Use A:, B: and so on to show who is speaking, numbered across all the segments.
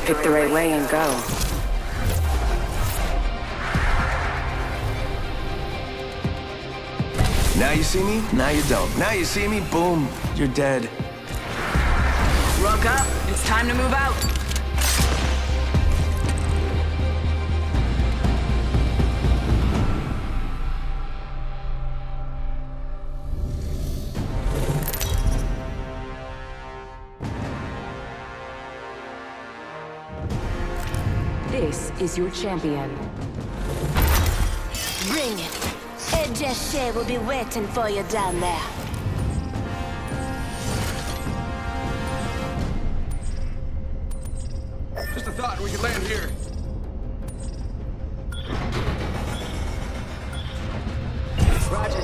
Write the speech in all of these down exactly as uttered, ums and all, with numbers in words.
A: pick the right way and go.
B: Now you see me, now you don't. Now you see me, boom, you're dead.
A: Look up, it's time to move out.
C: This is your champion.
D: Bring it. Ed Jashay will be waiting for you down there.
B: Just a thought, we could land here.
A: Roger.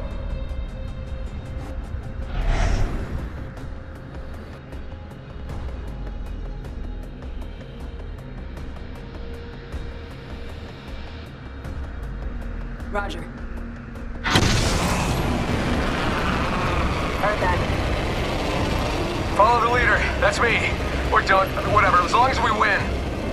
A: Roger. Heard that.
B: Follow the leader, that's me. We're done, whatever, as long as we win.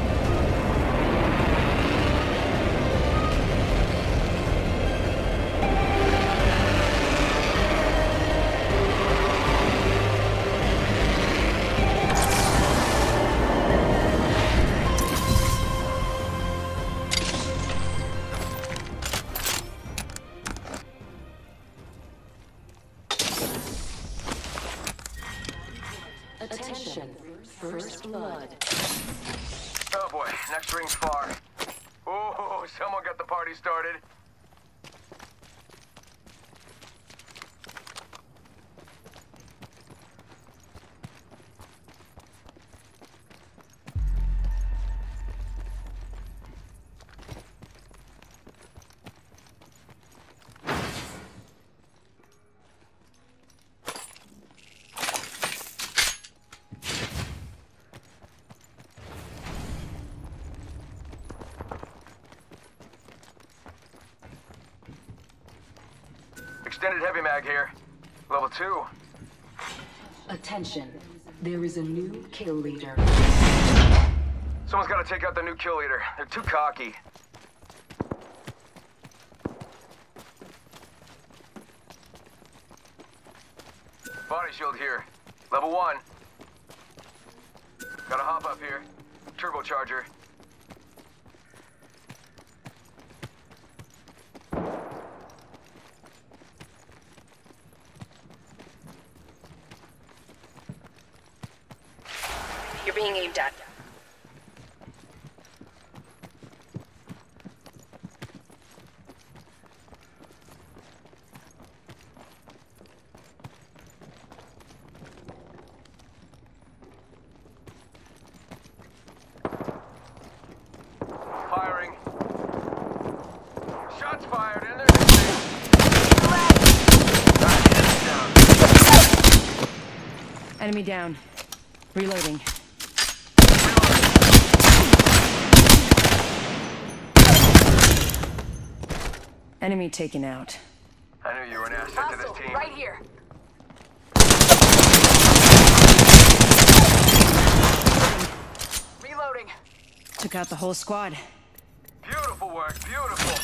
C: Attention, first blood.
B: Oh boy, next ring's far. Ooh, someone got the party started. Extended heavy mag here. Level two.
C: Attention, there is a new kill leader.
B: Someone's got to take out the new kill leader. They're too cocky. Body shield here. Level one. Gotta hop up here. Turbocharger.
A: You're being aimed at.
B: Firing. Shots fired in there.
A: Enemy down. Reloading. Enemy taken out.
B: I knew you were an asset to this team.
A: Right here. Reloading. Took out the whole squad.
B: Beautiful work, beautiful.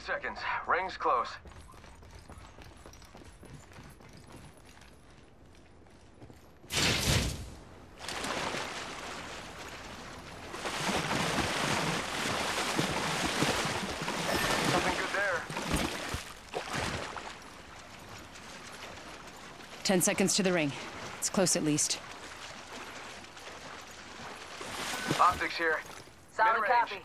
B: seconds. Ring's close. Nothing good there.
E: Ten seconds to the ring. It's close at least.
B: Optics here.
A: Solid
B: Mid-range.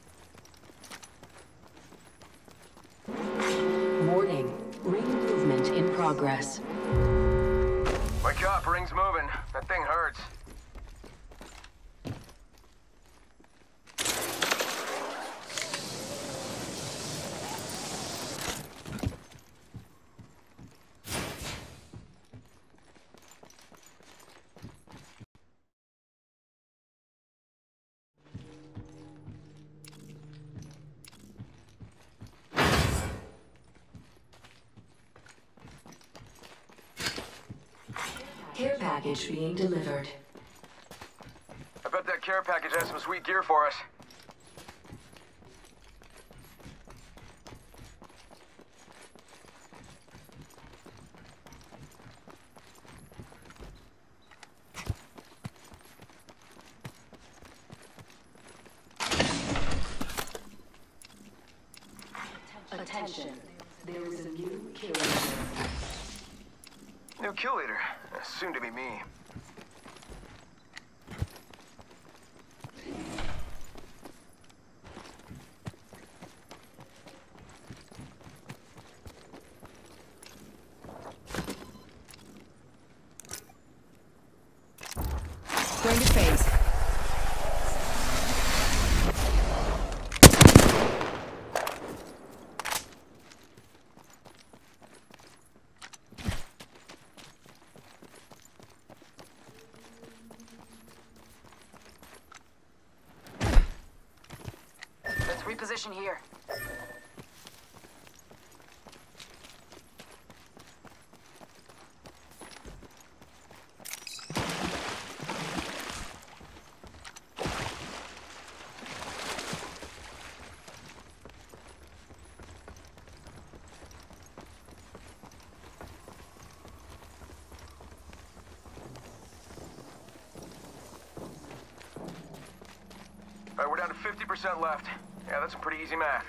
A: copy.
C: Warning. Ring movement in progress.
B: Wake up, ring's moving. That thing hurts.
C: Care package being delivered.
B: I bet that care package has some sweet gear for us.
C: Attention. There is a new kill leader.
B: New kill leader. Soon to be me.
E: Going to phase.
A: Let's reposition here.
B: All right, we're down to fifty percent left. Yeah, that's some pretty easy math.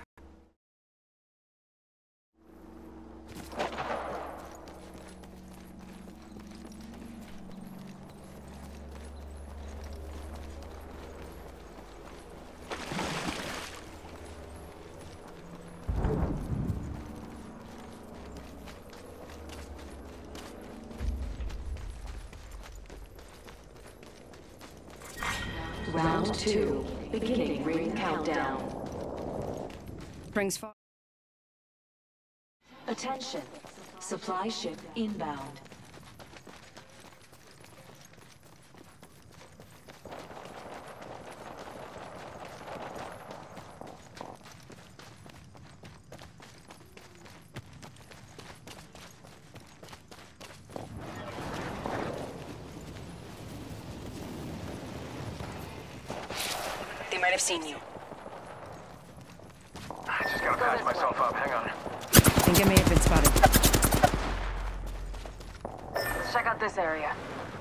C: Round two. Beginning ring countdown.
E: Rings far.
C: Attention. Supply ship inbound.
E: They might have seen you.
B: I just gotta patch myself up. Hang on.
E: Think I may have been spotted.
A: Let's check out this area.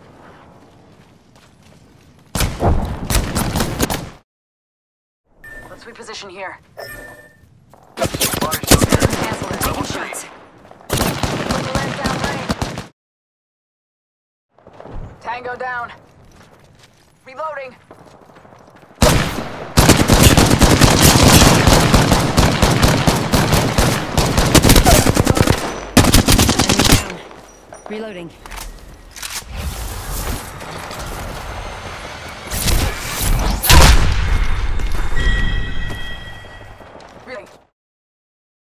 A: Let's reposition here.
B: Body's still here.
A: Cancel it.
B: Level
A: Taking
B: three.
A: shots. Put the lens down range. Tango down. Reloading.
E: Reloading.